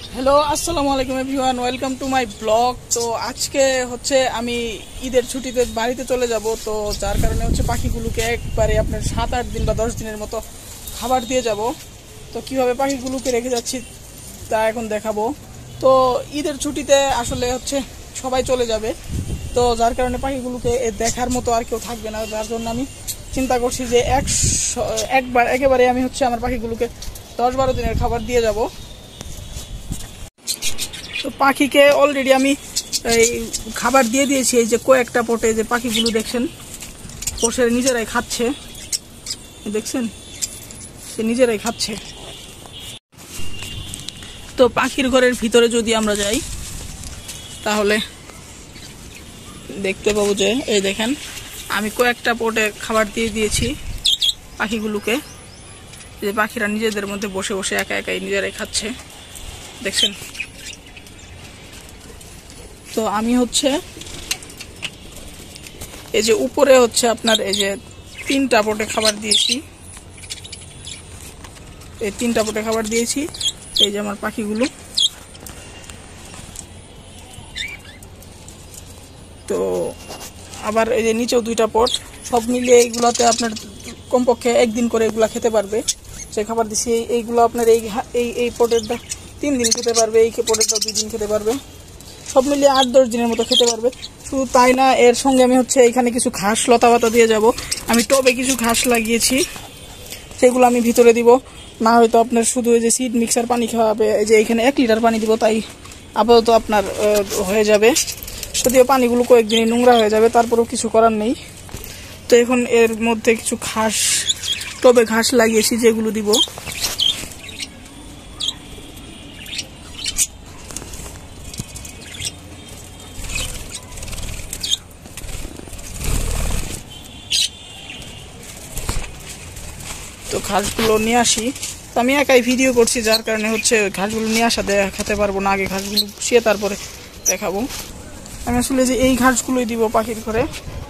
Hello, আসসালামু আলাইকুম everyone, welcome to my blog. তো আজকে হচ্ছে আমি ঈদের ছুটিতে বাড়িতে চলে যাব। তো যার কারণে হচ্ছে পাখিগুলোকে একবারে আপনার 7-8 দিন বা 10 দিনের মতো খাবার দিয়ে যাব। তো কিভাবে পাখিগুলোকে রেখে যাচ্ছি তা এখন দেখাবো। তো ঈদের ছুটিতে আসলে হচ্ছে সবাই চলে যাবে, তো যার কারণে পাখিগুলোকে দেখার মতো আর কেউ থাকবে না। যার জন্য আমি চিন্তা করছি যে একেবারে আমি হচ্ছে আমার পাখিগুলোকে 10-12 দিনের খাবার দিয়ে যাব। তো পাখিকে অলরেডি আমি এই খাবার দিয়ে দিয়েছি। এই যে কয়েকটা পটে যে পাখিগুলো দেখছেন বসে নিজেরাই খাচ্ছে, দেখছেন সে নিজেরাই খাচ্ছে। তো পাখির ঘরের ভিতরে যদি আমরা যাই তাহলে দেখতে পাবো যে এই দেখেন আমি কয়েকটা পটে খাবার দিয়ে দিয়েছি পাখিগুলোকে। যে পাখিরা নিজেদের মধ্যে বসে বসে একা একাই নিজেরাই খাচ্ছে, দেখছেন। তো আমি হচ্ছে এই যে উপরে হচ্ছে আপনার এই যে 3টা পটে খাবার দিয়েছি, এই 3টা পটে খাবার দিয়েছি। এই যে আমার পাখিগুলো, তো আবার এই যে নিচেও 2টা পট, সব মিলিয়ে এইগুলাতে আপনার কমপক্ষে একদিন করে এগুলা খেতে পারবে। যে খাবার দিচ্ছি এইগুলো আপনার এই পটেরটা 3 দিন খেতে পারবে, এই পটেরটা 2 দিন খেতে পারবে, সব মিলিয়ে 8-10 দিনের মতো খেতে পারবে। শুধু তাই না, এর সঙ্গে আমি হচ্ছে এখানে কিছু ঘাস লতা পাতা দিয়ে যাব। আমি টবে কিছু ঘাস লাগিয়েছি, সেগুলো আমি ভিতরে দিব। না হয়তো আপনার শুধু এই যে সিড মিক্সার পানি খাওয়াবে, এই যে এখানে 1 লিটার পানি দিব, তাই আপাতত আপনার হয়ে যাবে। যদিও পানিগুলো কয়েকদিনই নোংরা হয়ে যাবে, তারপরেও কিছু করার নেই। তো এখন এর মধ্যে কিছু ঘাস, টবে ঘাস লাগিয়েছি, যেগুলো দিব। তো ঘাসগুলো নিয়ে আসি। তো আমি একাই ভিডিও করছি, যার কারণে হচ্ছে ঘাসগুলো নিয়ে আসা দেখাতে পারবো না। আগে ঘাসগুলো শুয়ে তারপরে দেখাবো। আমি আসলে যে এই ঘাসগুলোই দিব পাখির ঘরে।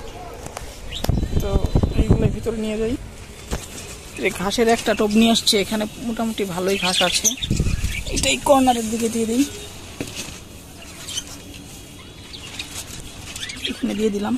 তো এইগুলো ভিতরে নিয়ে যাই। এই ঘাসের একটা টব নিয়ে আসছি, এখানে মোটামুটি ভালোই ঘাস আছে। এটাই কর্নারের দিকে দিয়ে দিই, এখানে দিয়ে দিলাম।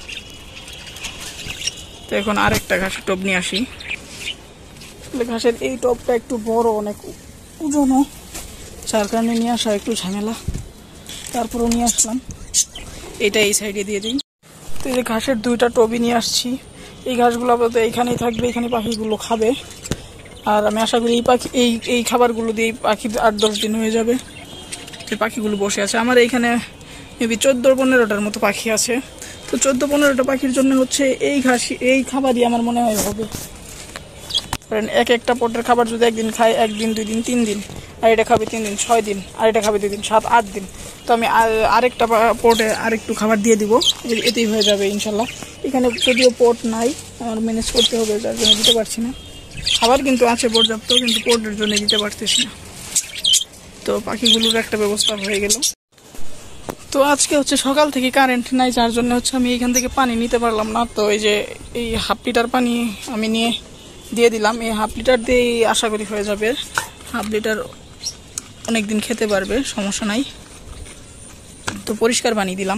তো এখন আরেকটা ঘাসের টব নিয়ে আসি। ঘাসের এই টবটা একটু বড়, অনেক ওজনও, যার কারণে নিয়ে আসা একটু ঝামেলা। তারপরেও নিয়ে আসলাম। এটা এই সাইডে দিয়ে দিই। তো এই যে ঘাসের 2টা টবই নিয়ে আসছি। এই ঘাসগুলো আপাতত এইখানেই থাকবে, এখানে পাখিগুলো খাবে। আর আমি আশা করি এই খাবারগুলো দিয়ে পাখির 8-10 দিন হয়ে যাবে। এই পাখিগুলো বসে আছে আমার এইখানে, মেবি 14-15টার মতো পাখি আছে। তো 14-15টা পাখির জন্য হচ্ছে এই খাবারই আমার মনে হয় হবে। কারণ একটা পটের খাবার যদি একদিন খায়, 1 দিন 2 দিন 3 দিন, আর এটা খাবে 3 দিন 6 দিন, আর এটা খাবে 2 দিন 7-8 দিন। তো আমি আরেকটা পটে আরেকটু খাবার দিয়ে দিব, এতেই হয়ে যাবে ইনশাল্লাহ। এখানে যদিও পট নাই, আমার ম্যানেজ করতে হবে, যার জন্য দিতে পারছি না। খাবার কিন্তু আছে পর্যাপ্ত, কিন্তু পটের জন্য দিতে পারতেছি না। তো পাখিগুলোর একটা ব্যবস্থা হয়ে গেল। তো আজকে হচ্ছে সকাল থেকে কারেন্ট নাই, যার জন্য হচ্ছে আমি এখান থেকে পানি নিতে পারলাম না। তো এই যে এই 1/2 লিটার পানি আমি দিয়ে দিলাম। এই 1/2 লিটার দিয়েই আশা করি হয়ে যাবে। 1/2 লিটার অনেকদিন খেতে পারবে, সমস্যা নাই। তো পরিষ্কার পানি দিলাম।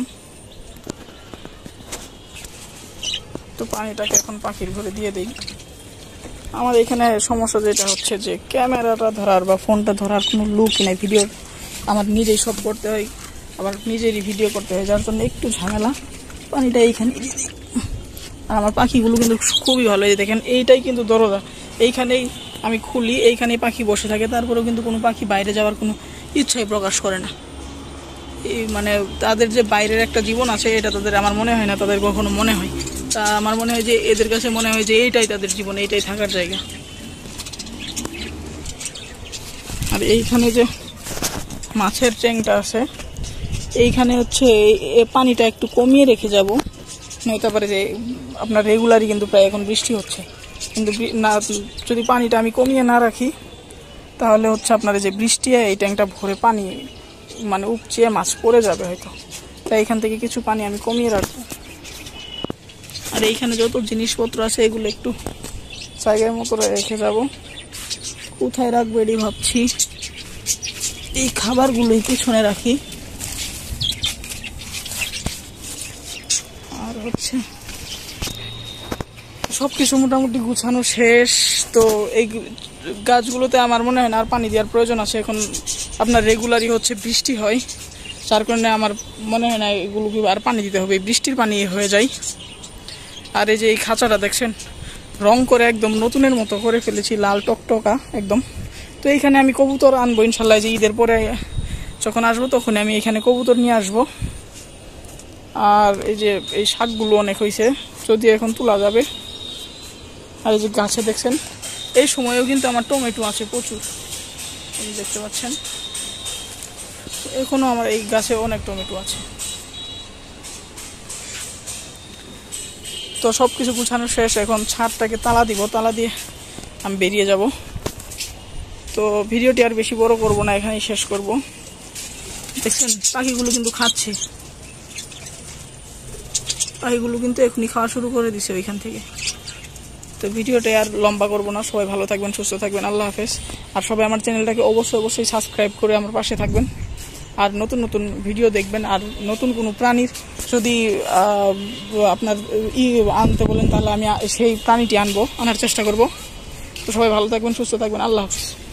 তো পানিটাকে এখন পাখির ঘরে দিয়ে দিই। আমার এখানে সমস্যা যেটা হচ্ছে যে ক্যামেরাটা ধরার বা ফোনটা ধরার কোনো লুক নেই। ভিডিও আমার নিজেই সব করতে হয়, আবার নিজেরই ভিডিও করতে হয়, যার জন্য একটু ঝামেলা। পানিটা এইখানে দিয়ে দিই। আর আমার পাখিগুলো কিন্তু খুবই ভালো। এই দেখেন, এইটাই কিন্তু দরজা, এইখানেই আমি খুলি, এইখানেই পাখি বসে থাকে। তারপরেও কিন্তু কোনো পাখি বাইরে যাওয়ার কোনো ইচ্ছাই প্রকাশ করে না। এই মানে তাদের যে বাইরের একটা জীবন আছে, এটা তাদের, আমার মনে হয় না তাদের কখনো মনে হয়। তা আমার মনে হয় যে এদের কাছে মনে হয় যে এইটাই তাদের জীবন, এইটাই থাকার জায়গা। আর এইখানে যে মাছের ট্যাঙ্কটা আছে, এইখানে হচ্ছে পানিটা একটু কমিয়ে রেখে যাব। নয়তো পারে যে আপনার রেগুলারই কিন্তু প্রায় এখন বৃষ্টি হচ্ছে, কিন্তু না, যদি পানিটা আমি কমিয়ে না রাখি তাহলে হচ্ছে আপনার যে বৃষ্টি হয় এই ট্যাঙ্কটা ভরে পানি মানে উপচিয়ে মাছ পড়ে যাবে হয়তো। তাই এখান থেকে কিছু পানি আমি কমিয়ে রাখবো। আর এইখানে যত জিনিসপত্র আছে এগুলো একটু জায়গার মতো রেখে যাব। কোথায় রাখবো এটি ভাবছি। এই খাবারগুলোই পিছনে রাখি। আর হচ্ছে সবকিছু মোটামুটি গুছানো শেষ। তো এই গাছগুলোতে আমার মনে হয় না আর পানি দেওয়ার প্রয়োজন আছে। এখন আপনার রেগুলারই হচ্ছে বৃষ্টি হয়, যার কারণে আমার মনে হয় না এগুলোকে আর পানি দিতে হবে, বৃষ্টির পানি হয়ে যায়। আর এই যে এই খাঁচাটা দেখছেন রং করে একদম নতুনের মতো করে ফেলেছি, লাল টকটকা একদম। তো এইখানে আমি কবুতর আনবো ইনশাল্লাহ, যে ঈদের পরে যখন আসবো তখন আমি এখানে কবুতর নিয়ে আসবো। আর এই যে এই শাকগুলো অনেক হয়েছে, যদি এখন তোলা যাবে। আর এই যে গাছে দেখছেন এই সময়েও কিন্তু আমার টমেটো আছে প্রচুর, এই দেখতে পাচ্ছেন এখনো আমার এই গাছে অনেক টমেটো আছে। তো সব কিছু গুছানো শেষ, এখন ছাদটাকে তালা দিব, তালা দিয়ে আমি বেরিয়ে যাব। তো ভিডিওটি আর বেশি বড় করব না, এখানেই শেষ করব। দেখছেন পাখিগুলো কিন্তু খাচ্ছে, পাখিগুলো কিন্তু এখনই খাওয়া শুরু করে দিছে ওইখান থেকে। তো ভিডিওটা আর লম্বা করব না, সবাই ভালো থাকবেন, সুস্থ থাকবেন, আল্লাহ হাফেজ। আর সবাই আমার চ্যানেলটাকে অবশ্যই সাবস্ক্রাইব করে আমার পাশে থাকবেন, আর নতুন নতুন ভিডিও দেখবেন। আর নতুন কোনো প্রাণীর যদি আপনার আনতে বলেন তাহলে আমি সেই প্রাণীটি আনার চেষ্টা করব। তো সবাই ভালো থাকবেন, সুস্থ থাকবেন, আল্লাহ হাফেজ।